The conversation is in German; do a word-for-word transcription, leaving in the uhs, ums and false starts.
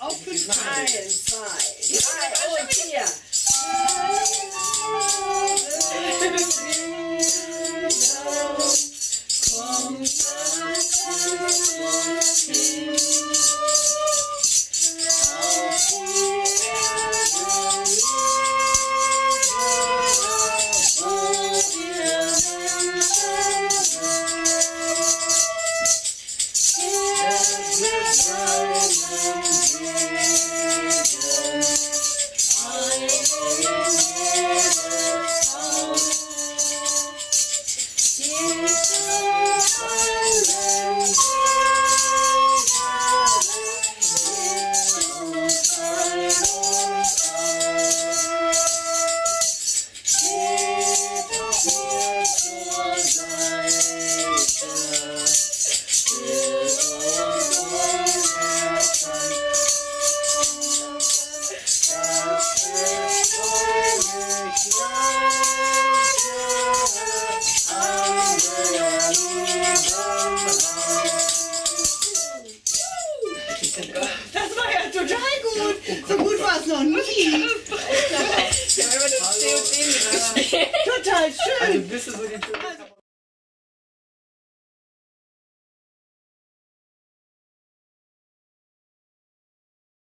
Auf fünf. Eins, zwei, drei und vier. Das war ja total gut. So gut war es noch nie. Total schön. Also bist du so die